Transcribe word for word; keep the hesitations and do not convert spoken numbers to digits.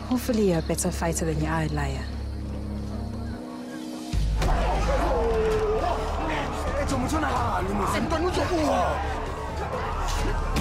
Hopefully you're a better fighter than you are a liar. 怎么出来了？你们什么都能做不好。